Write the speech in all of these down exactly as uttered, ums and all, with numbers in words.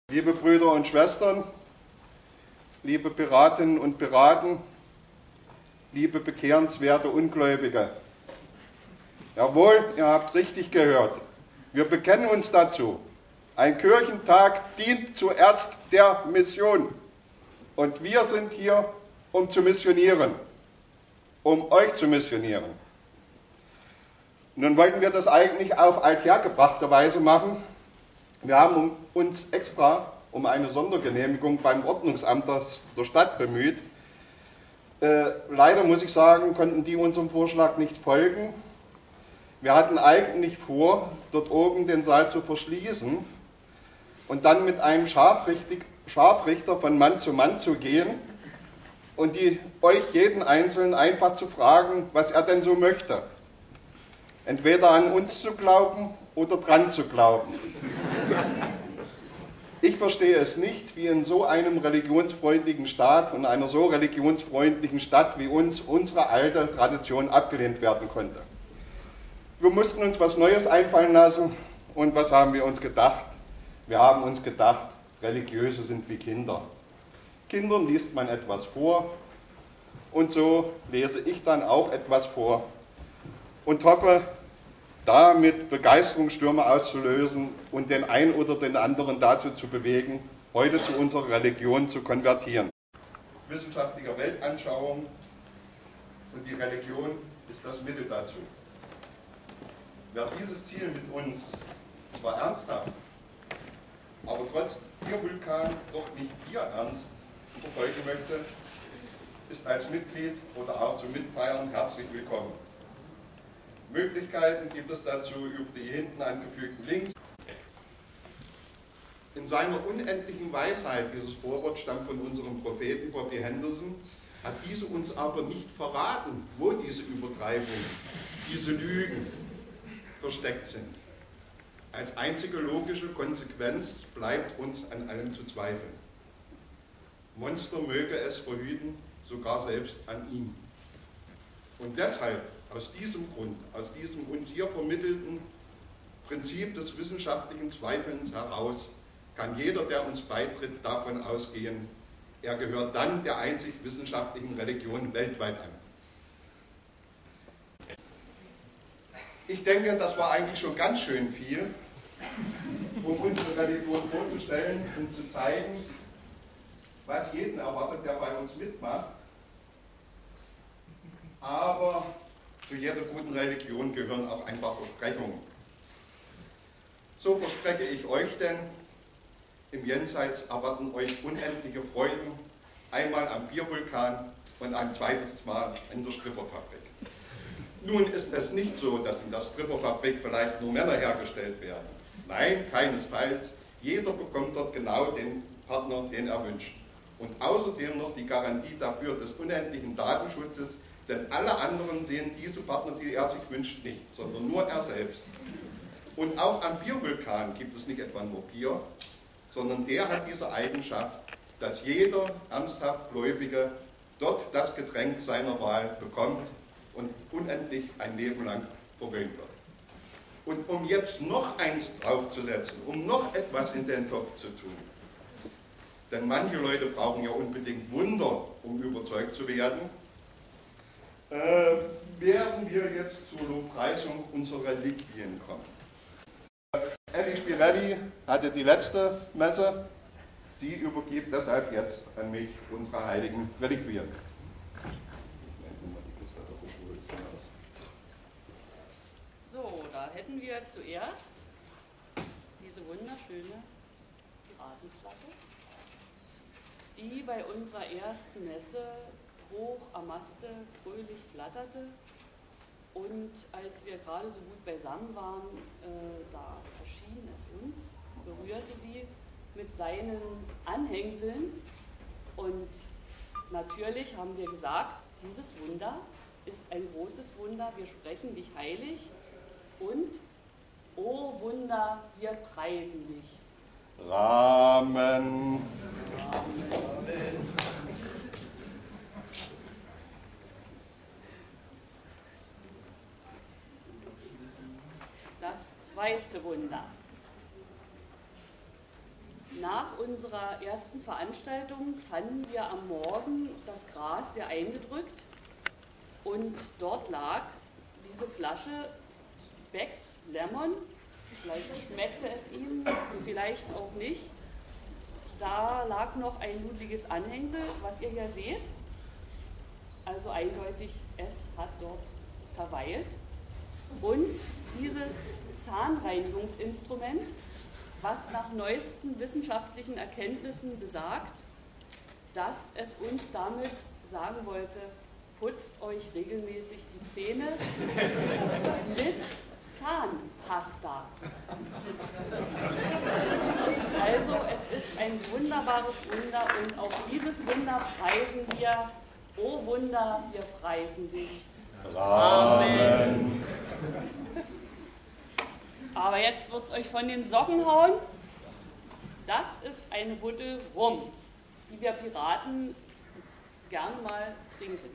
Liebe Brüder und Schwestern, liebe Piratinnen und Piraten, liebe bekehrenswerte Ungläubige. Jawohl, ihr habt richtig gehört. Wir bekennen uns dazu. Ein Kirchentag dient zuerst der Mission. Und wir sind hier, um zu missionieren, um euch zu missionieren. Nun wollten wir das eigentlich auf althergebrachte Weise machen. Wir haben uns extra um eine Sondergenehmigung beim Ordnungsamt der Stadt bemüht. Äh, leider muss ich sagen, konnten die unserem Vorschlag nicht folgen. Wir hatten eigentlich vor, dort oben den Saal zu verschließen und dann mit einem Scharfrichter von Mann zu Mann zu gehen und die, euch jeden Einzelnen einfach zu fragen, was er denn so möchte. Entweder an uns zu glauben oder dran zu glauben. Ich verstehe es nicht, wie in so einem religionsfreundlichen Staat und einer so religionsfreundlichen Stadt wie uns unsere alte Tradition abgelehnt werden konnte. Wir mussten uns was Neues einfallen lassen und was haben wir uns gedacht? Wir haben uns gedacht, Religiöse sind wie Kinder. Kindern liest man etwas vor und so lese ich dann auch etwas vor und hoffe, damit Begeisterungsstürme auszulösen und den einen oder den anderen dazu zu bewegen, heute zu unserer Religion zu konvertieren. Wissenschaftliche Weltanschauung und die Religion ist das Mittel dazu. Wer dieses Ziel mit uns zwar ernsthaft, aber trotz Biervulkan doch nicht bierernst verfolgen möchte, ist als Mitglied oder auch zum Mitfeiern herzlich willkommen. Möglichkeiten gibt es dazu über die hinten angefügten Links. In seiner unendlichen Weisheit, dieses Vorwort stammt von unserem Propheten Bobby Henderson, hat diese uns aber nicht verraten, wo diese Übertreibungen, diese Lügen versteckt sind. Als einzige logische Konsequenz bleibt uns an allem zu zweifeln. Monster möge es verhüten, sogar selbst an ihm. Und deshalb, aus diesem Grund, aus diesem uns hier vermittelten Prinzip des wissenschaftlichen Zweifelns heraus, kann jeder, der uns beitritt, davon ausgehen, er gehört dann der einzig wissenschaftlichen Religion weltweit an. Ich denke, das war eigentlich schon ganz schön viel, um unsere Religion vorzustellen und zu zeigen, was jeden erwartet, der bei uns mitmacht. Aber zu jeder guten Religion gehören auch ein paar Versprechungen. So verspreche ich euch denn, im Jenseits erwarten euch unendliche Freuden, einmal am Biervulkan und ein zweites Mal in der Stripperfabrik. Nun ist es nicht so, dass in der Stripperfabrik vielleicht nur Männer hergestellt werden. Nein, keinesfalls. Jeder bekommt dort genau den Partner, den er wünscht. Und außerdem noch die Garantie dafür des unendlichen Datenschutzes, denn alle anderen sehen diese Partner, die er sich wünscht, nicht, sondern nur er selbst. Und auch am Biervulkan gibt es nicht etwa nur Bier, sondern der hat diese Eigenschaft, dass jeder ernsthaft Gläubige dort das Getränk seiner Wahl bekommt und unendlich ein Leben lang verwöhnt wird. Und um jetzt noch eins draufzusetzen, um noch etwas in den Topf zu tun, denn manche Leute brauchen ja unbedingt Wunder, um überzeugt zu werden, äh, werden wir jetzt zur Lobpreisung unserer Reliquien kommen. Elli Spirelli hatte die letzte Messe, sie übergibt deshalb jetzt an mich unsere heiligen Reliquien. So, da hätten wir zuerst diese wunderschöne Piratenflagge, die bei unserer ersten Messe hoch am Maste fröhlich flatterte. Und als wir gerade so gut beisammen waren, äh, da erschien es uns, berührte sie mit seinen Anhängseln. Und natürlich haben wir gesagt, dieses Wunder ist ein großes Wunder, wir sprechen dich heilig und, o Wunder, wir preisen dich. Amen. Amen. Das zweite Wunder. Nach unserer ersten Veranstaltung fanden wir am Morgen das Gras sehr eingedrückt und dort lag diese Flasche Beck's Lemon. Vielleicht schmeckte es ihm, vielleicht auch nicht. Da lag noch ein nudeliges Anhängsel, was ihr hier seht. Also eindeutig, es hat dort verweilt. Und dieses Zahnreinigungsinstrument, was nach neuesten wissenschaftlichen Erkenntnissen besagt, dass es uns damit sagen wollte, putzt euch regelmäßig die Zähne mit Zahnpasta. Also es ist ein wunderbares Wunder und auf dieses Wunder preisen wir, o Wunder, wir preisen dich. Amen. Aber jetzt wird es euch von den Socken hauen. Das ist eine Buddel Rum, die wir Piraten gerne mal trinken.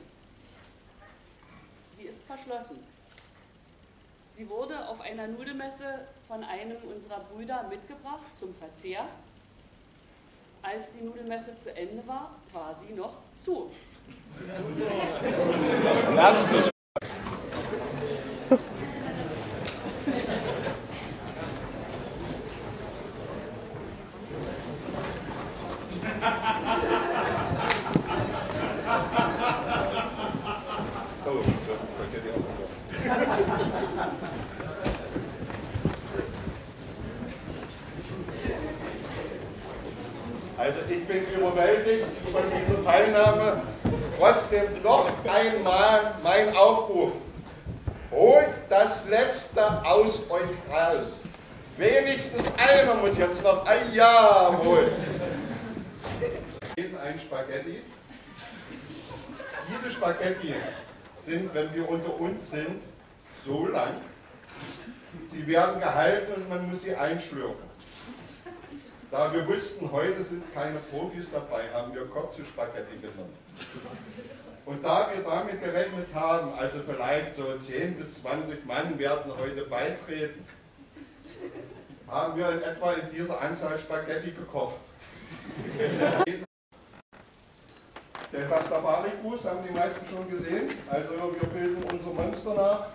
Sie ist verschlossen. Sie wurde auf einer Nudelmesse von einem unserer Brüder mitgebracht zum Verzehr. Als die Nudelmesse zu Ende war, war sie noch zu. Lasst es. Also ich bin überwältigt von dieser Teilnahme. Trotzdem noch einmal mein Aufruf. Holt das Letzte aus euch raus. Wenigstens einer muss jetzt noch ein Ja holen. Ein Spaghetti. Diese Spaghetti sind, wenn wir unter uns sind, so lang. Sie werden gehalten und man muss sie einschlürfen. Da wir wussten, heute sind keine Profis dabei, haben wir kurze Spaghetti genommen. Und da wir damit gerechnet haben, also vielleicht so zehn bis zwanzig Mann werden heute beitreten, haben wir in etwa in dieser Anzahl Spaghetti gekocht. Der Pastafari-Gruß haben die meisten schon gesehen, also wir bilden unser Monster nach.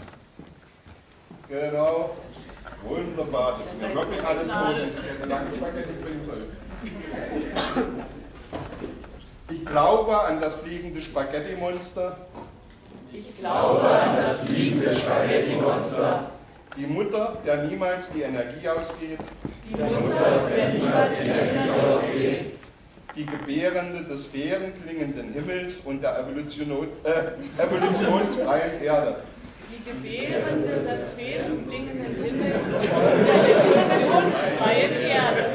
Genau. Wunderbar, das ist ja wirklich alles Profis, die hätte lange Spaghetti bringen sollen. Ich glaube an das fliegende Spaghetti-Monster. Ich glaube an das fliegende Spaghetti-Monster. Die Mutter, der niemals die Energie ausgeht. Die Mutter, der niemals die Energie ausgeht. Die Gebärende des fairen klingenden Himmels und der Evolution, äh, evolutionsfreien Erde. Die Gebärende des fairen klingenden Himmels und der evolutionsfreien Erde.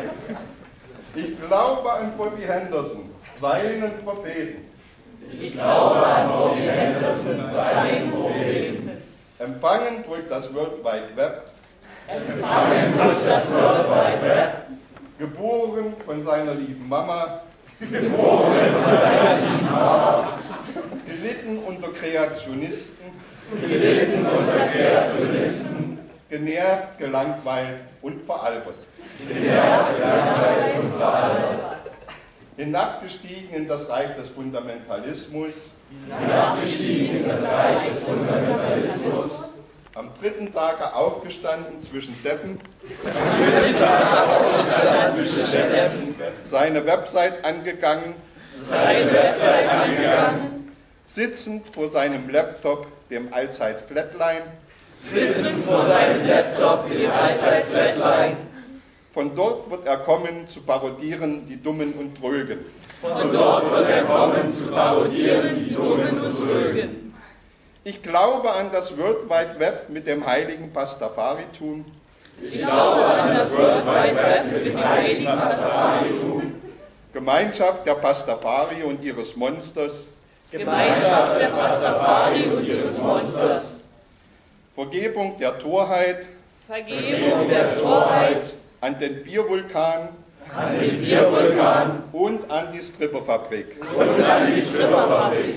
Ich glaube an Bobby Henderson, seinen Propheten. Ich glaube an Bobby Henderson, seinen Propheten. Empfangen durch das World Wide Web. Empfangen durch das World Wide Web. Geboren von seiner lieben Mama. Geboren von seiner lieben Mama. Gelitten unter Kreationisten. Gelitten unter Kreationisten. Genervt, gelangweilt und veralbert. Genervt, gelangweilt und veralbert. Hinabgestiegen in das Reich des Fundamentalismus. Hinabgestiegen in das Reich des Fundamentalismus. Am dritten Tage aufgestanden zwischen Deppen. Am dritten Tage aufgestanden zwischen Deppen. Seine Website angegangen. Seine Website angegangen. Sitzend vor seinem Laptop, dem Allzeit Flatline. Sitzend vor seinem Laptop, dem Allzeit Flatline. Von dort wird er kommen, zu parodieren die Dummen und Trögen. Von dort wird er kommen, zu parodieren die Dummen und Trögen. Ich glaube an das World Wide Web mit dem heiligen Pastafaritum. Ich glaube an das World Wide Web mit dem heiligen Pastafaritum. Gemeinschaft der Pastafari und ihres Monsters. Gemeinschaft der Pastafari und ihres Monsters. Vergebung der Torheit. Vergebung der Torheit. An den Biervulkan. An den Biervulkan. Und an die Stripperfabrik. Und an die Stripperfabrik.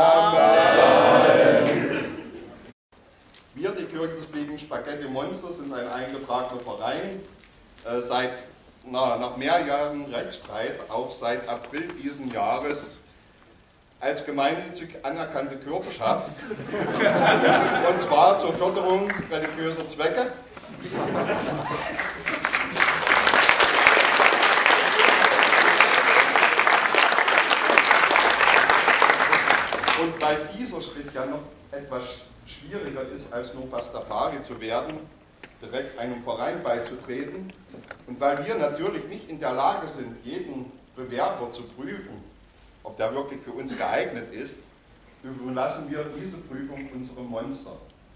Amen. Wir, die Kirche des Fliegenden Spaghetti Monsters, sind ein eingetragener Verein. Äh, seit na, nach mehrjährigem Rechtsstreit auch seit April diesen Jahres als gemeinnützig anerkannte Körperschaft, und zwar zur Förderung religiöser Zwecke. Und weil dieser Schritt ja noch etwas schwieriger ist, als nur Pastafari zu werden, direkt einem Verein beizutreten, und weil wir natürlich nicht in der Lage sind, jeden Bewerber zu prüfen, ob der wirklich für uns geeignet ist, überlassen wir diese Prüfung unserem Monster.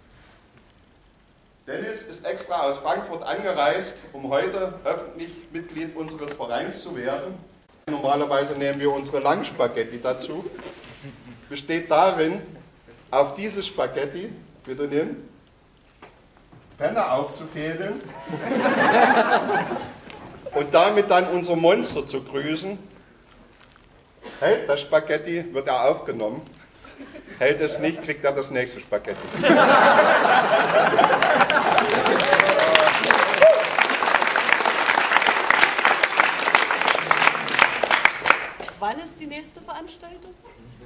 Dennis ist extra aus Frankfurt angereist, um heute öffentlich Mitglied unseres Vereins zu werden. Normalerweise nehmen wir unsere Langspaghetti dazu. Besteht darin, auf dieses Spaghetti, bitte nehmen, Penner aufzufädeln und damit dann unser Monster zu grüßen. Hält das Spaghetti, wird er aufgenommen. Hält es nicht, kriegt er das nächste Spaghetti. Wann ist die nächste Veranstaltung?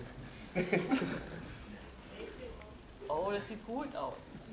Oh, das sieht gut aus.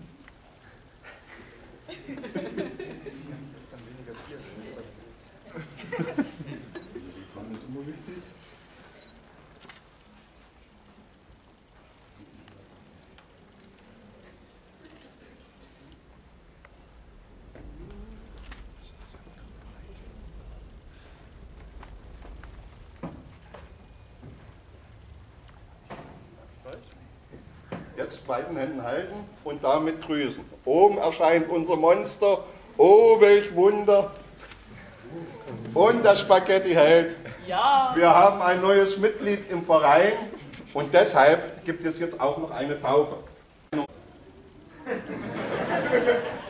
Jetzt beiden Händen halten und damit grüßen. Oben erscheint unser Monster. Oh, welch Wunder! Und das Spaghetti hält. Ja. Wir haben ein neues Mitglied im Verein und deshalb gibt es jetzt auch noch eine Taufe.